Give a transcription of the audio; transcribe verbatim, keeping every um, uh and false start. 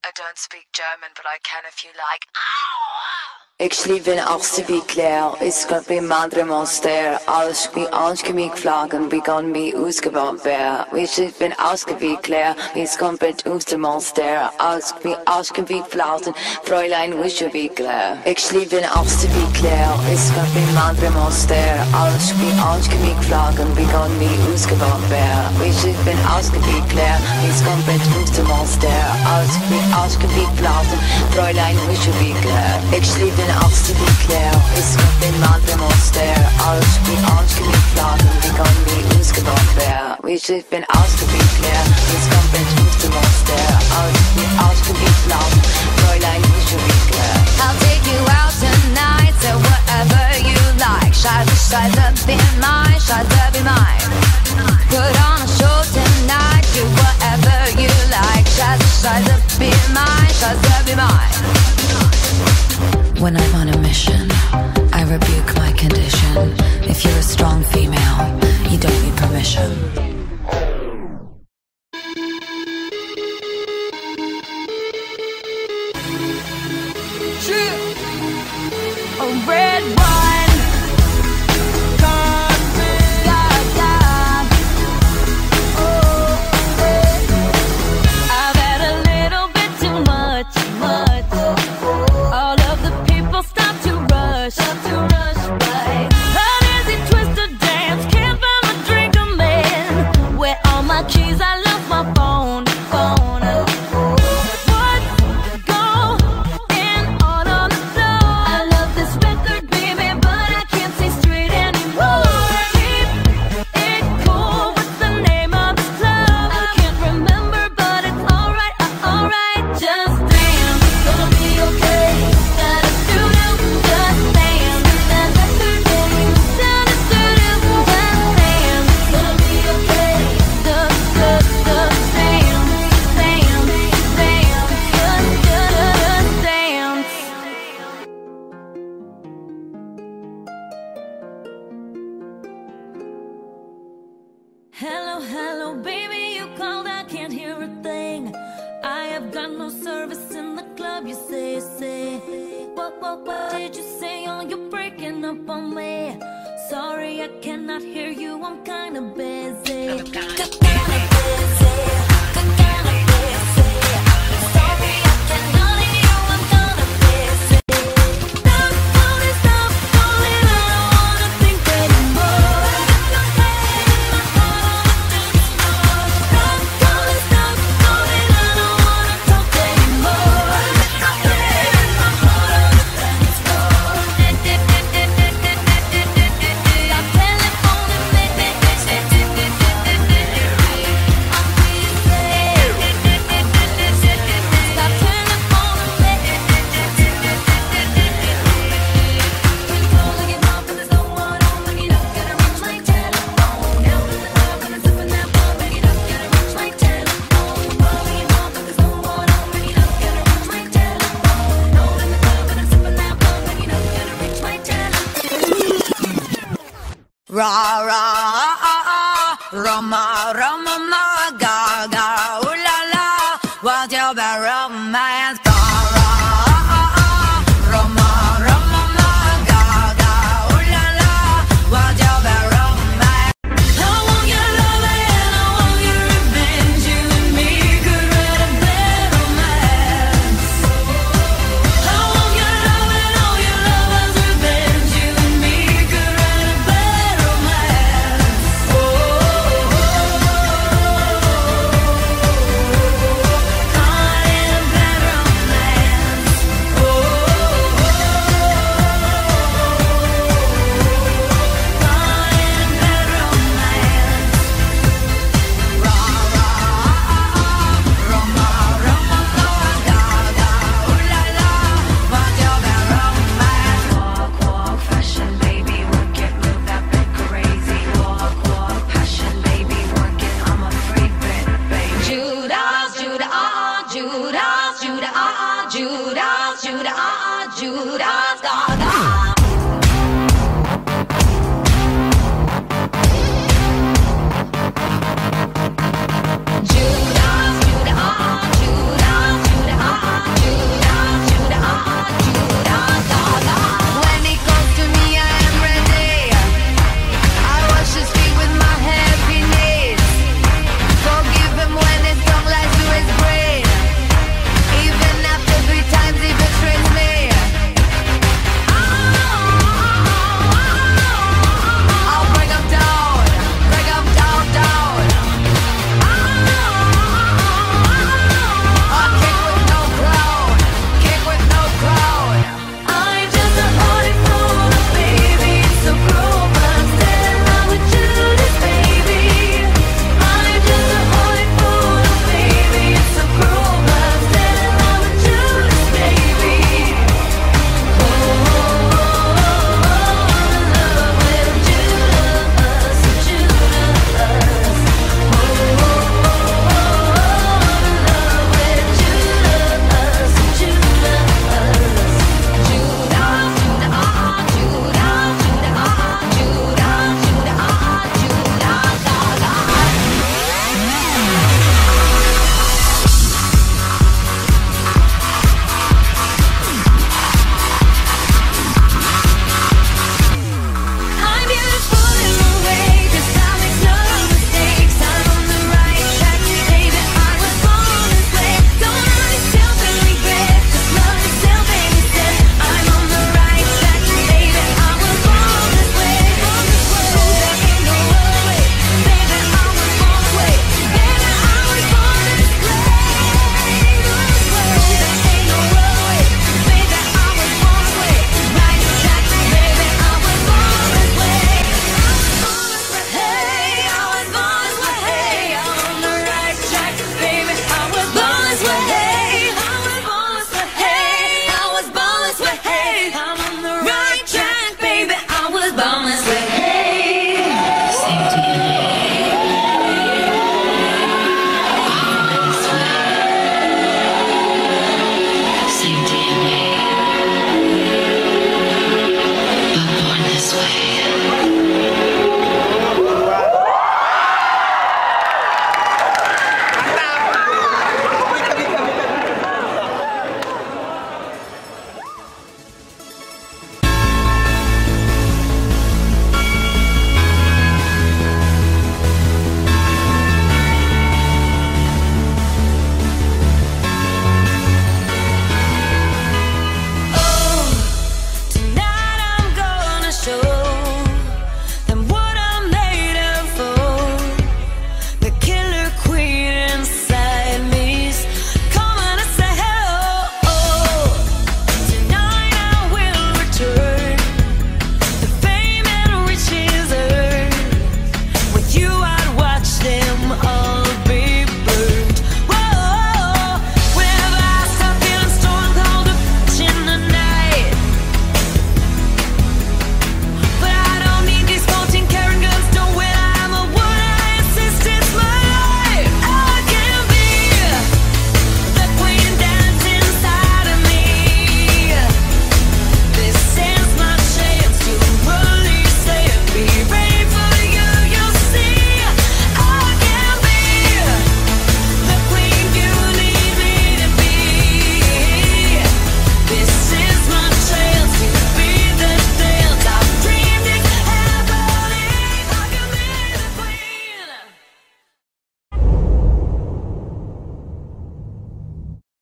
I don't speak German, but I can if you like. Ik sliep in Achtste Claire, is got be madre monster, alles wie aanschemiek vlagen, begon me uitgebouwd bear. We sliep in Achtste Claire, is komplett Oestermonster, alles wie aanschemiek vlagen, Fräulein wische wie Claire. Ik sliep in Achtste Claire, is got be madre monster, alles wie aanschemiek vlagen, begon me uitgebouwd bear. We sliep in Achtste Claire, is komplett Oestermonster, alles wie aanschemiek vlagen, Fräulein wische wie Claire. Ik sliep in Achtste Claire, is got be madre monster, alles wie aanschemiek vlagen, begon me uitgebouwd bear. We sliep in Achtste Claire, is komplett Oestermonster, alles wie aanschemiek vlagen, Fräulein wische wie Claire. I'll take you out tonight, so whatever you like. Scheiße, Scheiße, be mine, Scheiße, be mine. Put on a show tonight, do whatever you like. Scheiße, Scheiße, be mine, Scheiße, be mine. When I'm on a mission, I rebuke my condition. If you're a strong female, you don't need permission. A red wine, coffee, yeah, yeah. Oh, yeah. I've had a little bit too much, much. All of the people stop to rush, stop to rush by. An easy twisted dance, can't find a drink I'm in. Where all my keys, I lost my phone, phone. Hello, hello, baby, you called, I can't hear a thing. I have got no service in the club, you say, say. What, what, what did you say? Oh, you're breaking up on me. Sorry, I cannot hear you, I'm kinda busy. I'm kinda busy. Ra ra ah ah ah, Rama Rama Naga.